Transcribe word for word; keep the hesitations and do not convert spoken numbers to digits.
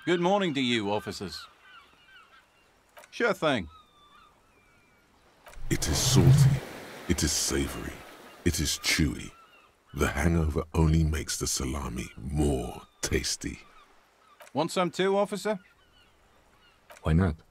Good morning to you, officers. Sure thing. It is salty. It is savory. It is chewy. The hangover only makes the salami more tasty. Want some too, officer? Why not?